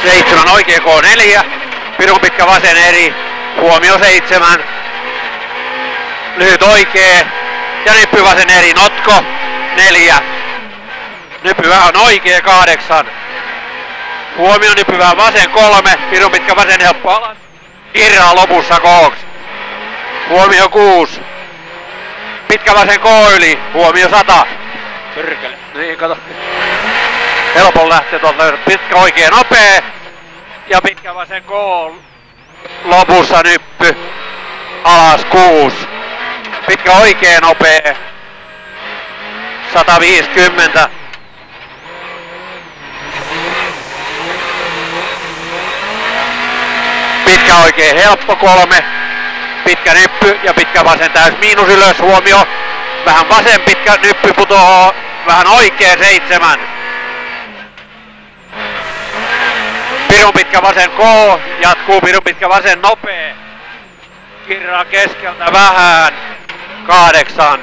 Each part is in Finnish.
7 oikea K4, pirun pitkä vasen eri, huomio 7, lyhyt oikea ja nyppy vasen eri, notko 4, nyppy vähän oikea 8, huomio nyppy vähän vasen 3, pirun pitkä vasen helppo alas, irraa lopussa kooks, huomio 6, pitkä vasen K yli, huomio 100, pyrkele, niin kato. Helpon lähtee tuolta, pitkä oikea nopea ja pitkä vasen K lopussa nyppy alas 6. Pitkä oikea nopea 150. Pitkä oikea helppo 3. Pitkä nyppy ja pitkä vasen täys miinus ylös, huomio. Vähän vasen pitkä nyppy putoo, vähän oikea 7. Pirun pitkä vasen K, jatkuu pirun pitkä vasen nopea. Kirraa keskeltä vähän, 8.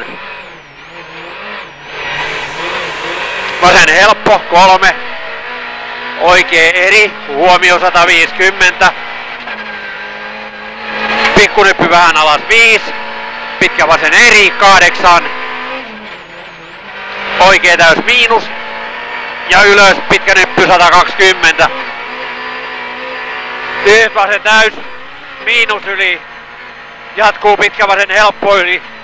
Vasen helppo, 3. Oikea eri, huomio 150. Pikkunyppy vähän alas 5. Pitkä vasen eri, 8. Oikea täys miinus. Ja ylös pitkä nyppy 120. Lyhyt vasen täys, miinus yli, jatkuu pitkä vasen helppo yli,